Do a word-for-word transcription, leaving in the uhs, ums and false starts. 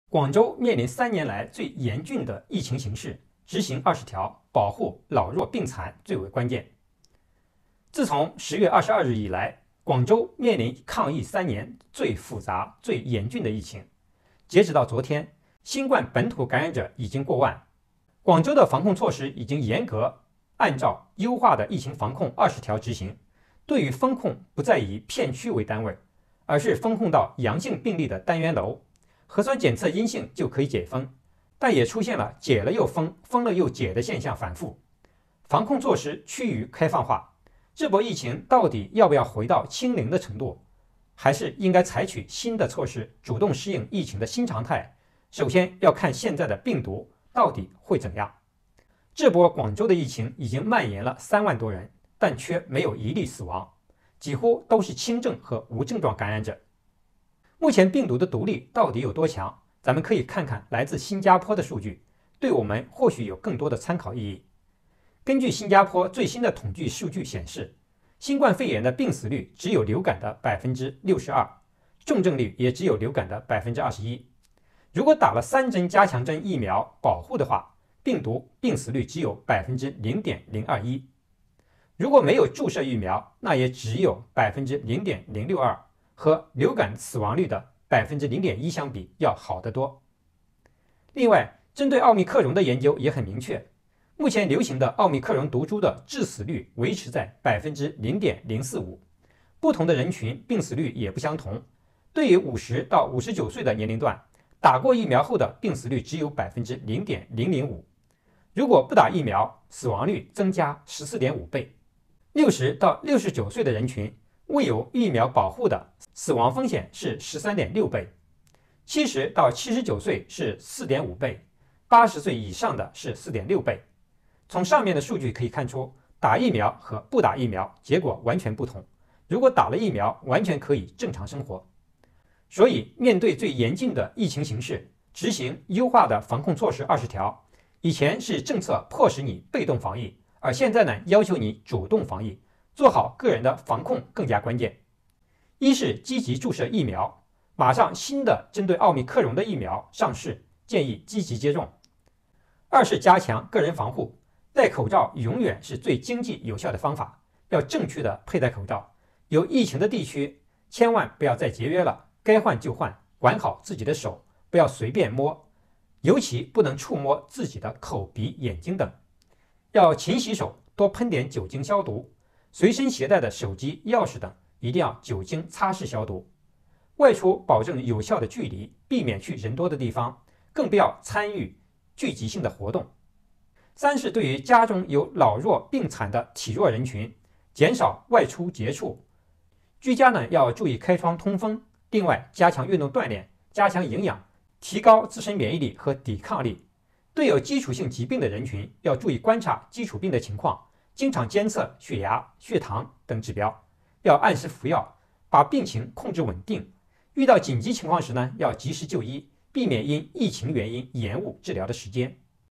广州面临三年来最严峻的疫情形势，执行二十条，保护老弱病残最为关键。自从十月二十二日以来，广州面临抗疫三年最复杂、最严峻的疫情。截止到昨天，新冠本土感染者已经过万。广州的防控措施已经严格按照优化的疫情防控二十条执行。对于封控，不再以片区为单位，而是封控到阳性病例的单元楼。核酸检测阴性就可以解封，但也出现了解了又封、封了又解的现象反复。防控措施趋于开放化，这波疫情到底要不要回到清零的程度，还是应该采取新的措施，主动适应疫情的新常态？首先要看现在的病毒到底会怎样。这波广州的疫情已经蔓延了三万多人，但却没有一例死亡，几乎都是轻症和无症状感染者。目前病毒的毒力到底有多强？咱们可以看看来自新加坡的数据，对我们或许有更多的参考意义。根据新加坡最新的统计数据显示，新冠肺炎的病死率只有流感的 百分之六十二， 重症率也只有流感的 百分之二十一。如果打了三针加强针疫苗保护的话，病毒病死率只有 百分之零点零二一。如果没有注射疫苗，那也只有 百分之零点零六二。和流感死亡率的 百分之零点一 相比要好得多。另外，针对奥密克戎的研究也很明确，目前流行的奥密克戎毒株的致死率维持在 百分之零点零四五， 不同的人群病死率也不相同。对于五十到五十九岁的年龄段，打过疫苗后的病死率只有 百分之零点零零五， 如果不打疫苗，死亡率增加 十四点五倍。六十到六十九岁的人群未有疫苗保护的死亡风险是 十三点六倍，七十到七十九岁是 四点五倍，八十岁以上的是 四点六倍。从上面的数据可以看出，打疫苗和不打疫苗结果完全不同。如果打了疫苗，完全可以正常生活。所以面对最严峻的疫情形势，执行优化的防控措施二十条，以前是政策迫使你被动防疫，而现在呢，要求你主动防疫，做好个人的防控更加关键。一是积极注射疫苗，马上新的针对奥密克戎的疫苗上市，建议积极接种。二是加强个人防护，戴口罩永远是最经济有效的方法，要正确的佩戴口罩。有疫情的地区，千万不要再节约了，该换就换，管好自己的手，不要随便摸，尤其不能触摸自己的口鼻、眼睛等。要勤洗手，多喷点酒精消毒。随身携带的手机、钥匙等一定要酒精擦拭消毒。外出保证有效的距离，避免去人多的地方，更不要参与聚集性的活动。三是对于家中有老弱病残的体弱人群，减少外出接触。居家呢要注意开窗通风，另外加强运动锻炼，加强营养，提高自身免疫力和抵抗力。对有基础性疾病的人群，要注意观察基础病的情况，经常监测血压、血糖等指标，要按时服药，把病情控制稳定。遇到紧急情况时呢，要及时就医，避免因疫情原因延误治疗的时间。